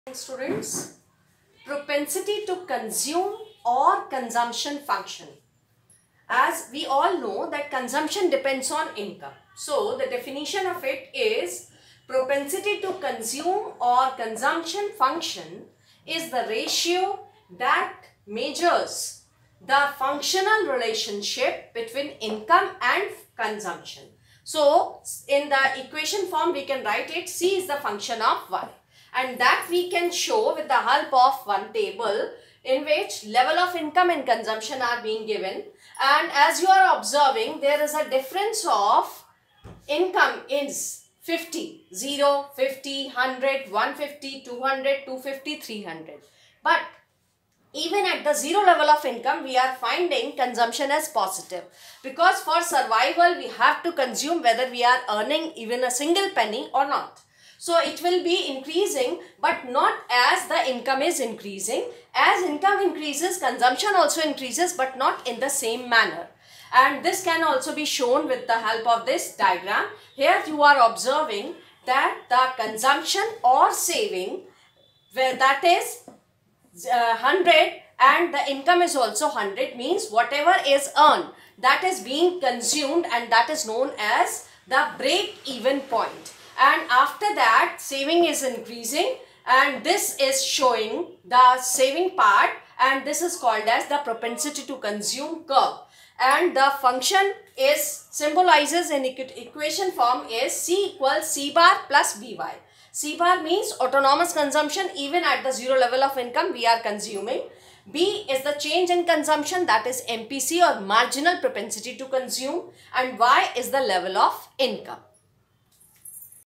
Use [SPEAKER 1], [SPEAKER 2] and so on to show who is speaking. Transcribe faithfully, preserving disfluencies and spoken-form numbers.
[SPEAKER 1] Students, propensity to consume or consumption function. As we all know that consumption depends on income. So the definition of it is propensity to consume or consumption function is the ratio that measures the functional relationship between income and consumption. So in the equation form we can write it C is the function of Y. And that we can show with the help of one table in which level of income and consumption are being given. And as you are observing, there is a difference of income is fifty, zero, fifty, one hundred, one hundred fifty, two hundred, two hundred fifty, three hundred. But even at the zero level of income, we are finding consumption as positive. Because for survival, we have to consume whether we are earning even a single penny or not. So it will be increasing, but not as the income is increasing. As income increases, consumption also increases, but not in the same manner. And this can also be shown with the help of this diagram. Here you are observing that the consumption or saving, where that is uh, one hundred and the income is also one hundred, means whatever is earned, that is being consumed, and that is known as the break-even point. And after that, saving is increasing, and this is showing the saving part, and this is called as the propensity to consume curve. And the function is symbolizes in equation form is C equals C bar plus B Y. C bar means autonomous consumption, even at the zero level of income we are consuming. B is the change in consumption, that is M P C or marginal propensity to consume, and Y is the level of income.